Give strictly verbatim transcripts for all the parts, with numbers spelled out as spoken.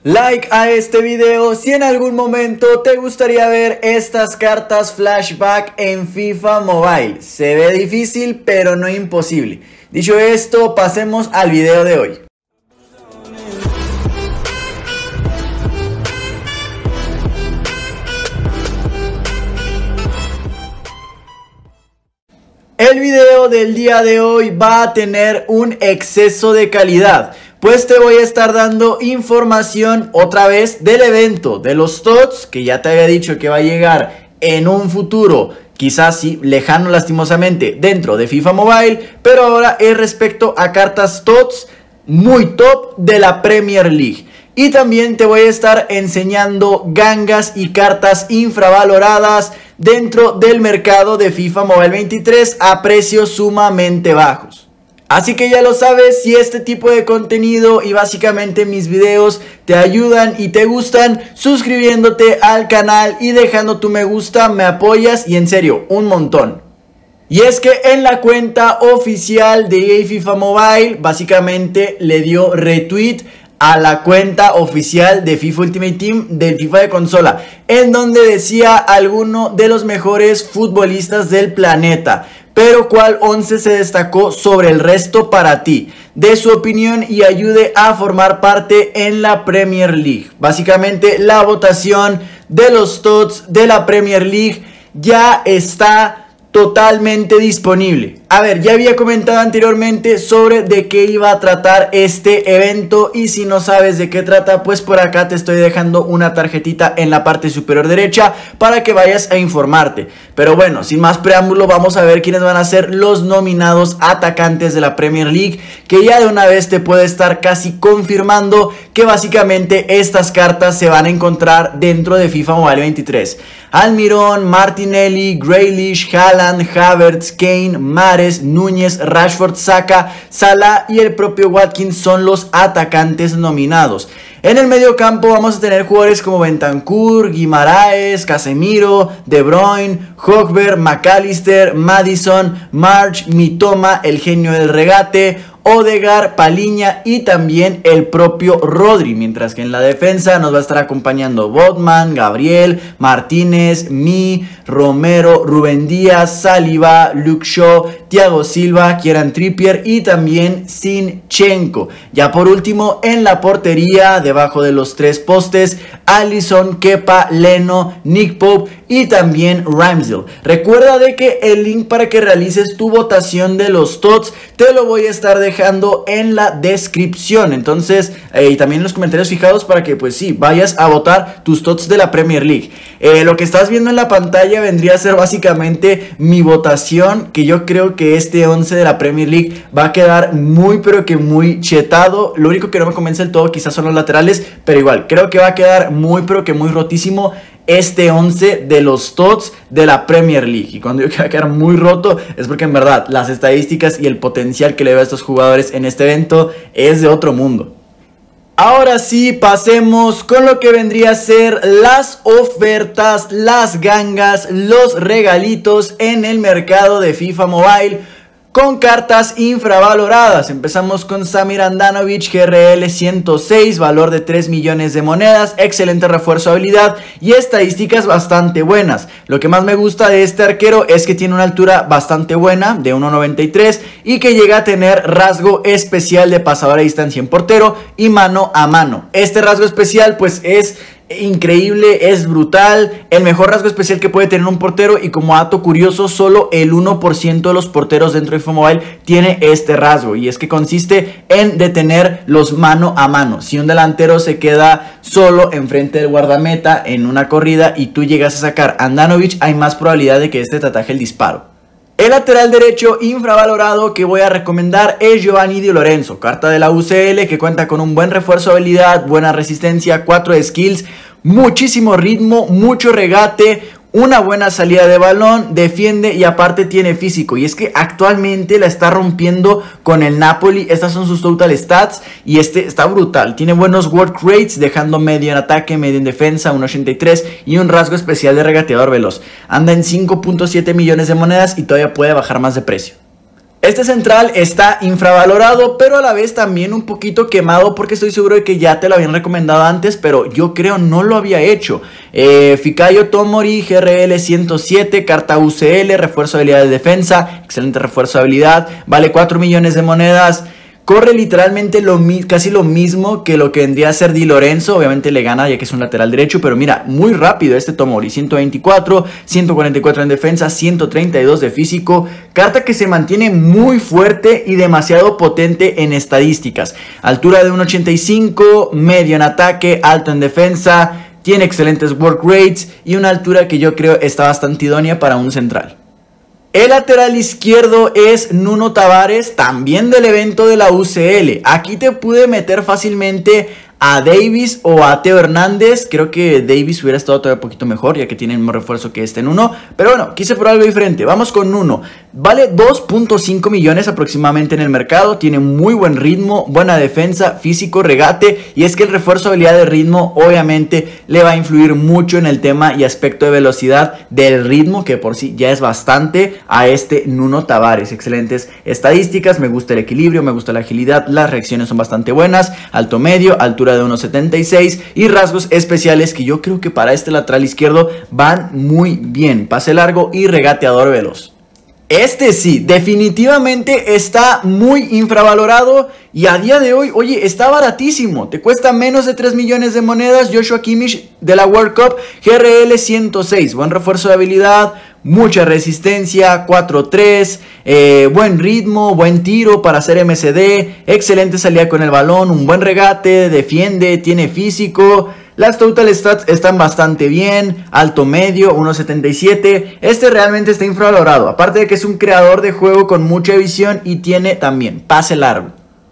Like a este video si en algún momento te gustaría ver estas cartas flashback en FIFA Mobile. Se ve difícil pero no imposible. Dicho esto, pasemos al video de hoy. El video del día de hoy va a tener un exceso de calidad, pues te voy a estar dando información otra vez del evento de los T O T S, que ya te había dicho que va a llegar en un futuro, quizás sí, lejano lastimosamente, dentro de FIFA Mobile, pero ahora es respecto a cartas T O T S muy top de la Premier League. Y también te voy a estar enseñando gangas y cartas infravaloradas dentro del mercado de FIFA Mobile veintitrés a precios sumamente bajos. Así que ya lo sabes, si este tipo de contenido y básicamente mis videos te ayudan y te gustan, suscribiéndote al canal y dejando tu me gusta, me apoyas y en serio, un montón. Y es que en la cuenta oficial de E A FIFA Mobile, básicamente le dio retweet a la cuenta oficial de FIFA Ultimate Team del FIFA de consola, en donde decía alguno de los mejores futbolistas del planeta, pero cuál once se destacó sobre el resto para ti, de su opinión y ayude a formar parte en la Premier League. Básicamente la votación de los T O T S de la Premier League ya está totalmente disponible. A ver, ya había comentado anteriormente sobre de qué iba a tratar este evento, y si no sabes de qué trata, pues por acá te estoy dejando una tarjetita en la parte superior derecha para que vayas a informarte. Pero bueno, sin más preámbulo, vamos a ver quiénes van a ser los nominados atacantes de la Premier League, que ya de una vez te puede estar casi confirmando que básicamente estas cartas se van a encontrar dentro de FIFA Mobile veintitrés. Almirón, Martinelli, Grealish, Haaland, Havertz, Kane, Mahrez, Núñez, Rashford, Saka, Salah y el propio Watkins son los atacantes nominados. En el medio campo vamos a tener jugadores como Bentancur, Guimaraes, Casemiro, De Bruyne, Hogberg, McAllister, Maddison, March, Mitoma, el genio del regate, Odegaard, Paliña y también el propio Rodri, mientras que en la defensa nos va a estar acompañando Botman, Gabriel, Martínez, Mi, Romero, Rubén Díaz, Saliba, Luke Shaw, Thiago Silva, Kieran Trippier y también Zinchenko. Ya por último, en la portería, debajo de los tres postes, Alisson, Kepa, Leno, Nick Pope y también Ramsdale. Recuerda de que el link para que realices tu votación de los T O T S te lo voy a estar dejando en la descripción. Entonces, eh, y también en los comentarios fijados para que pues sí, vayas a votar tus T O T S de la Premier League. Eh, lo que estás viendo en la pantalla vendría a ser básicamente mi votación, que yo creo que este once de la Premier League va a quedar muy pero que muy chetado. Lo único que no me convence del todo quizás son los laterales, pero igual, creo que va a quedar muy pero que muy rotísimo este once de los T O T S de la Premier League. Y cuando digo que va a quedar muy roto es porque en verdad las estadísticas y el potencial que le veo a estos jugadores en este evento es de otro mundo. Ahora sí, pasemos con lo que vendría a ser las ofertas, las gangas, los regalitos en el mercado de FIFA Mobile con cartas infravaloradas. Empezamos con Samir Handanovic, G R L ciento seis, valor de tres millones de monedas, excelente refuerzo de habilidad y estadísticas bastante buenas. Lo que más me gusta de este arquero es que tiene una altura bastante buena, de uno noventa y tres, y que llega a tener rasgo especial de pasador a distancia en portero y mano a mano. Este rasgo especial pues es increíble, es brutal, el mejor rasgo especial que puede tener un portero, y como dato curioso, solo el uno por ciento de los porteros dentro de FIFA Mobile tiene este rasgo, y es que consiste en detener los mano a mano. Si un delantero se queda solo enfrente del guardameta en una corrida y tú llegas a sacar a Handanovic, hay más probabilidad de que este te ataje el disparo. El lateral derecho infravalorado que voy a recomendar es Giovanni Di Lorenzo, carta de la U C L que cuenta con un buen refuerzo de habilidad, buena resistencia, cuatro skills, muchísimo ritmo, mucho regate, una buena salida de balón, defiende y aparte tiene físico. Y es que actualmente la está rompiendo con el Napoli. Estas son sus total stats y este está brutal. Tiene buenos work rates, dejando medio en ataque, medio en defensa, uno ochenta y tres y un rasgo especial de regateador veloz. Anda en cinco punto siete millones de monedas y todavía puede bajar más de precio. Este central está infravalorado, pero a la vez también un poquito quemado porque estoy seguro de que ya te lo habían recomendado antes, pero yo creo no lo había hecho. Eh, Fikayo Tomori, G R L ciento siete, carta U C L, refuerzo de habilidad de defensa, excelente refuerzo de habilidad, vale cuatro millones de monedas. Corre literalmente lo casi lo mismo que lo que vendría a ser Di Lorenzo. Obviamente le gana ya que es un lateral derecho, pero mira, muy rápido este Tomori. ciento veinticuatro, ciento cuarenta y cuatro en defensa, ciento treinta y dos de físico. Carta que se mantiene muy fuerte y demasiado potente en estadísticas. Altura de uno ochenta y cinco, medio en ataque, alto en defensa. Tiene excelentes work rates y una altura que yo creo está bastante idónea para un central. El lateral izquierdo es Nuno Tavares, también del evento de la U C L. Aquí te pude meter fácilmente a Davis o a Theo Hernández. Creo que Davis hubiera estado todavía un poquito mejor, ya que tiene el mismo refuerzo que este Nuno. Pero bueno, quise probar algo diferente. Vamos con Nuno. Vale dos punto cinco millones aproximadamente en el mercado. Tiene muy buen ritmo, buena defensa, físico, regate. Y es que el refuerzo de habilidad de ritmo obviamente le va a influir mucho en el tema y aspecto de velocidad del ritmo, que por sí ya es bastante, a este Nuno Tavares. Excelentes estadísticas, me gusta el equilibrio, me gusta la agilidad, las reacciones son bastante buenas. Alto medio, altura de uno setenta y seis y rasgos especiales que yo creo que para este lateral izquierdo van muy bien. Pase largo y regateador veloz. Este sí, definitivamente está muy infravalorado y a día de hoy, oye, está baratísimo. Te cuesta menos de tres millones de monedas. Joshua Kimmich de la World Cup, G R L ciento seis. Buen refuerzo de habilidad, mucha resistencia, cuatro tres, eh, buen ritmo, buen tiro para hacer M C D, excelente salida con el balón, un buen regate, defiende, tiene físico. Las total stats están bastante bien, alto medio, uno setenta y siete. Este realmente está infravalorado, aparte de que es un creador de juego con mucha visión y tiene también pase largo.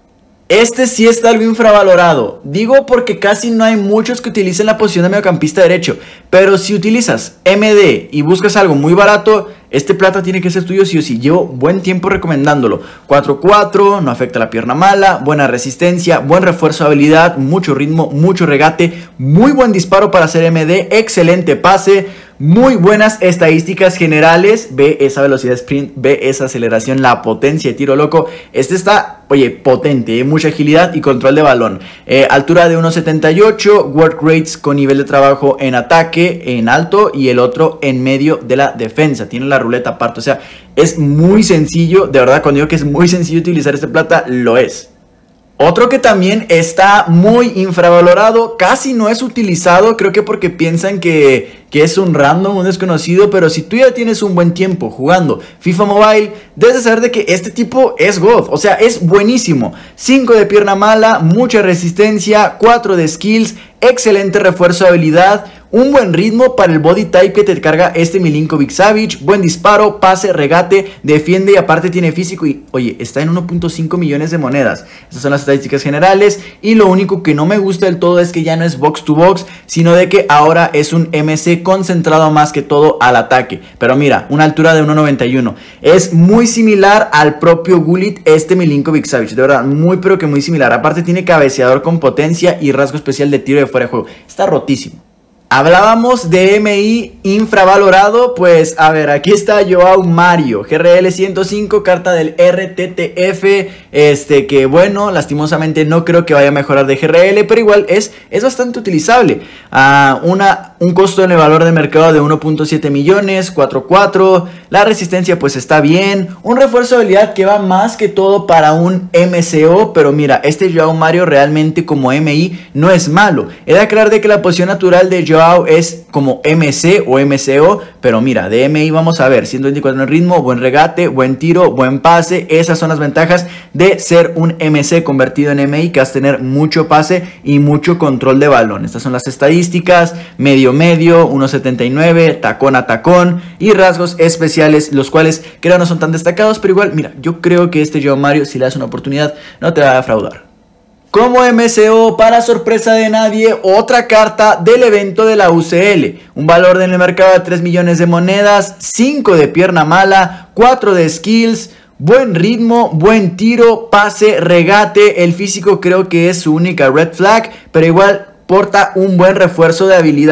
Este sí está algo infravalorado, digo porque casi no hay muchos que utilicen la posición de mediocampista derecho, pero si utilizas M D y buscas algo muy barato, este plata tiene que ser tuyo sí o sí. Llevo buen tiempo recomendándolo. cuatro cuatro, no afecta la pierna mala, buena resistencia, buen refuerzo de habilidad, mucho ritmo, mucho regate, muy buen disparo para hacer M D, excelente pase, muy buenas estadísticas generales. Ve esa velocidad de sprint, ve esa aceleración, la potencia de tiro loco. Este está, oye, potente, ¿eh? Mucha agilidad y control de balón. Eh, altura de uno setenta y ocho, work rates con nivel de trabajo en ataque, en alto y el otro en medio de la defensa. Tiene la ruleta aparte, o sea, es muy sencillo. De verdad, cuando digo que es muy sencillo utilizar este plata, lo es. Otro que también está muy infravalorado, casi no es utilizado, creo que porque piensan que, que es un random, un desconocido, pero si tú ya tienes un buen tiempo jugando FIFA Mobile, debes de saber de que este tipo es God, o sea, es buenísimo. cinco de pierna mala, mucha resistencia, cuatro de skills, excelente refuerzo de habilidad, un buen ritmo para el body type que te carga este Milinkovic Savic, buen disparo, pase, regate, defiende y aparte tiene físico y, oye, está en uno punto cinco millones de monedas. Estas son las estadísticas generales y lo único que no me gusta del todo es que ya no es box to box, sino de que ahora es un M C concentrado más que todo al ataque. Pero mira, una altura de uno noventa y uno. Es muy similar al propio Gullit, este Milinkovic Savic, de verdad, muy pero que muy similar. Aparte tiene cabeceador con potencia y rasgo especial de tiro de fuera de juego. Está rotísimo. Hablábamos de M I infravalorado, pues a ver, aquí está Joao Mario, G R L ciento cinco, carta del R T T F, este que bueno, lastimosamente no creo que vaya a mejorar de G R L, pero igual es, es bastante utilizable. Uh, una, un costo en el valor de mercado de uno punto siete millones, cuatro cuatro, la resistencia pues está bien, un refuerzo de habilidad que va más que todo para un M C O, pero mira, este Joao Mario realmente como M I no es malo. He de aclarar de que la posición natural de Joao es como M C o M C O, pero mira, de M I vamos a ver, ciento veinticuatro en ritmo, buen regate, buen tiro, buen pase. Esas son las ventajas de ser un M C convertido en M I, que vas a tener mucho pase y mucho control de balón. Estas son las estadísticas, medio medio, uno setenta y nueve, tacón a tacón y rasgos especiales, los cuales creo no son tan destacados, pero igual, mira, yo creo que este Joao Mario, si le das una oportunidad, no te va a defraudar. Como M C O, para sorpresa de nadie, otra carta del evento de la U C L. Un valor en el mercado de tres millones de monedas, cinco de pierna mala, cuatro de skills, buen ritmo, buen tiro, pase, regate. El físico creo que es su única red flag, pero igual porta un buen refuerzo de habilidad.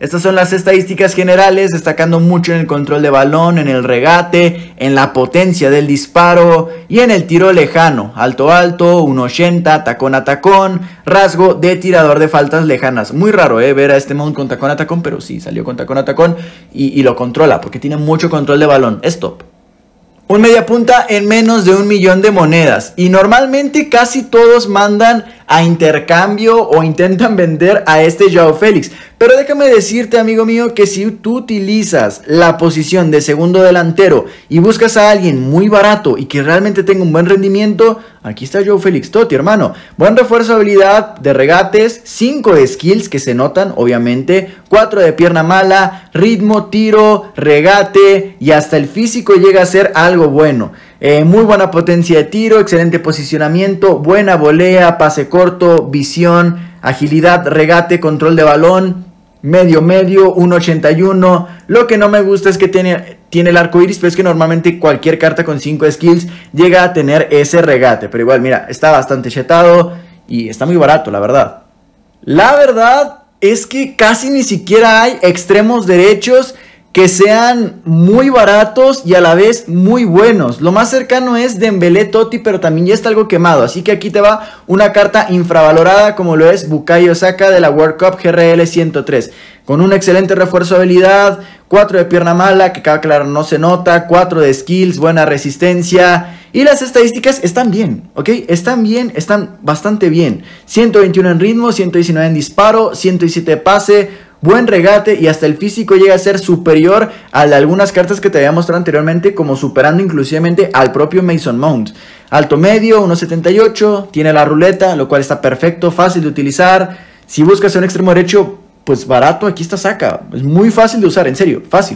Estas son las estadísticas generales, destacando mucho en el control de balón, en el regate, en la potencia del disparo y en el tiro lejano. Alto alto, uno ochenta, tacón a tacón, rasgo de tirador de faltas lejanas. Muy raro eh, ver a este Mount con tacón a tacón, pero sí, salió con tacón a tacón y, y lo controla porque tiene mucho control de balón. Es top. Un mediapunta en menos de un millón de monedas y normalmente casi todos mandan a intercambio o intentan vender a este Joao Félix. Pero déjame decirte, amigo mío, que si tú utilizas la posición de segundo delantero y buscas a alguien muy barato y que realmente tenga un buen rendimiento, aquí está Joao Félix Totti, hermano. Buen refuerzo de habilidad, de regates, cinco de skills que se notan, obviamente, cuatro de pierna mala, ritmo, tiro, regate y hasta el físico llega a ser algo bueno. Eh, muy buena potencia de tiro, excelente posicionamiento, buena volea, pase corto, visión, agilidad, regate, control de balón, medio medio, uno ochenta y uno. Lo que no me gusta es que tiene, tiene el arco iris, pero es que normalmente cualquier carta con cinco skills llega a tener ese regate. Pero igual, mira, está bastante chetado y está muy barato, la verdad. La verdad es que casi ni siquiera hay extremos derechos que sean muy baratos y a la vez muy buenos. Lo más cercano es Dembélé Totti, pero también ya está algo quemado. Así que aquí te va una carta infravalorada como lo es Bukayo Saka de la World Cup G R L ciento tres. Con un excelente refuerzo de habilidad, cuatro de pierna mala, que cabe aclarar no se nota, cuatro de skills, buena resistencia. Y las estadísticas están bien, ¿ok? Están bien, están bastante bien. ciento veintiuno en ritmo, ciento diecinueve en disparo, ciento diecisiete de pase, buen regate y hasta el físico llega a ser superior a de algunas cartas que te había mostrado anteriormente, como superando inclusivamente al propio Mason Mount. Alto medio, uno setenta y ocho, tiene la ruleta, lo cual está perfecto, fácil de utilizar. Si buscas un extremo derecho, pues barato, aquí está Saka. Es muy fácil de usar, en serio, fácil.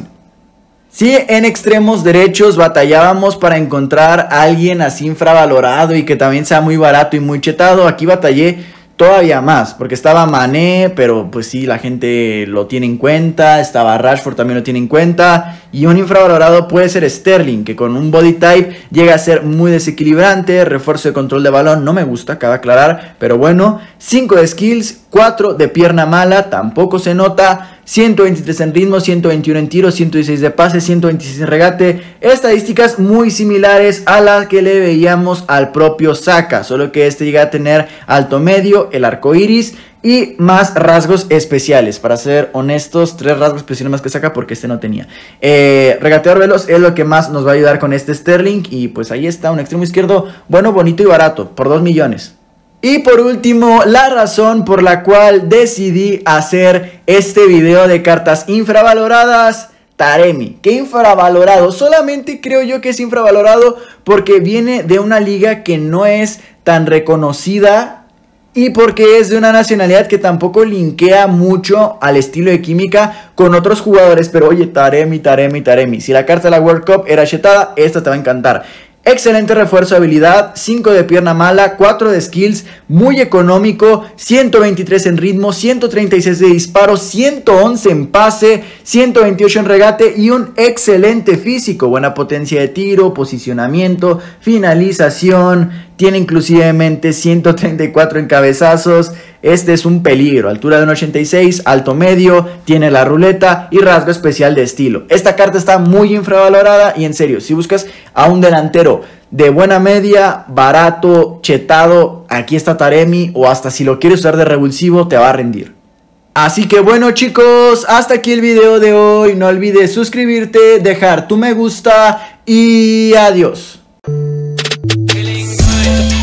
Si en extremos derechos batallábamos para encontrar a alguien así infravalorado y que también sea muy barato y muy chetado, aquí batallé todavía más, porque estaba Mané, pero pues sí, la gente lo tiene en cuenta, estaba Rashford también lo tiene en cuenta, y un infravalorado puede ser Sterling, que con un body type llega a ser muy desequilibrante, refuerzo de control de balón, no me gusta, cabe aclarar, pero bueno, cinco de skills, cuatro de pierna mala, tampoco se nota, ciento veintitrés en ritmo, ciento veintiuno en tiro, ciento dieciséis de pase, ciento veintiséis en regate, estadísticas muy similares a las que le veíamos al propio Saka, solo que este llega a tener alto medio, el arco iris y más rasgos especiales. Para ser honestos, tres rasgos especiales más que Saka porque este no tenía. Eh, regateador veloz es lo que más nos va a ayudar con este Sterling y pues ahí está, un extremo izquierdo bueno, bonito y barato, por dos millones. Y por último, la razón por la cual decidí hacer este video de cartas infravaloradas, Taremi. ¿Qué infravalorado? Solamente creo yo que es infravalorado porque viene de una liga que no es tan reconocida y porque es de una nacionalidad que tampoco linkea mucho al estilo de química con otros jugadores. Pero oye, Taremi, Taremi, Taremi. Si la carta de la World Cup era chetada, esta te va a encantar. Excelente refuerzo de habilidad, cinco de pierna mala, cuatro de skills, muy económico, ciento veintitrés en ritmo, ciento treinta y seis de disparo, ciento once en pase, ciento veintiocho en regate y un excelente físico, buena potencia de tiro, posicionamiento, finalización, tiene inclusivemente ciento treinta y cuatro en cabezazos. Este es un peligro, altura de uno ochenta y seis, alto medio, tiene la ruleta y rasgo especial de estilo. Esta carta está muy infravalorada y en serio, si buscas a un delantero de buena media, barato, chetado, aquí está Taremi, o hasta si lo quieres usar de revulsivo te va a rendir. Así que bueno chicos, hasta aquí el video de hoy, no olvides suscribirte, dejar tu me gusta y adiós. Feeling good.